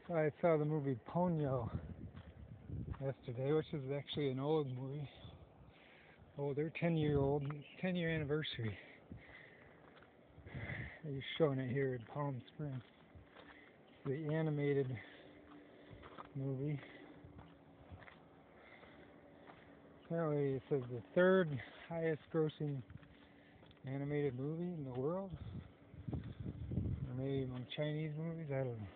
So I saw the movie Ponyo yesterday, which is actually an old movie. Older, 10-year anniversary. They're showing it here in Palm Springs. It's the animated movie. Apparently, it says the third highest grossing animated movie in the world. Or maybe among Chinese movies, I don't know.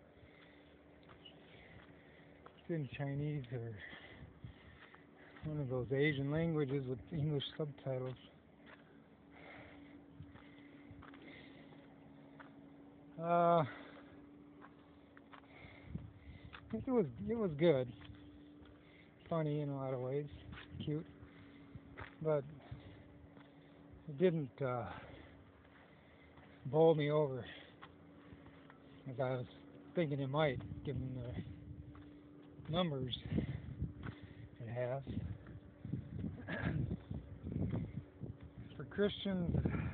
It's in Chinese or one of those Asian languages with English subtitles. Uh, it was good, funny in a lot of ways, cute, but it didn't bowl me over as I was thinking it might, given the numbers it has. For Christians,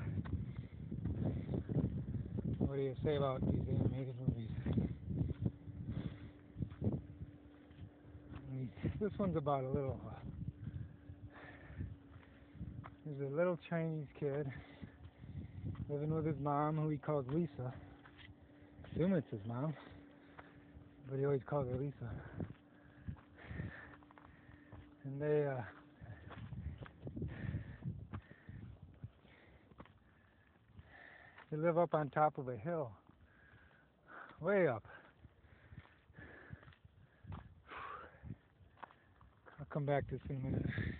what do you say about these animated movies? This one's about there's a little Chinese kid living with his mom, who he calls Lisa. I assume it's his mom, but he always calls her Lisa. And they live up on top of a hill, way up. I'll come back to this in a minute.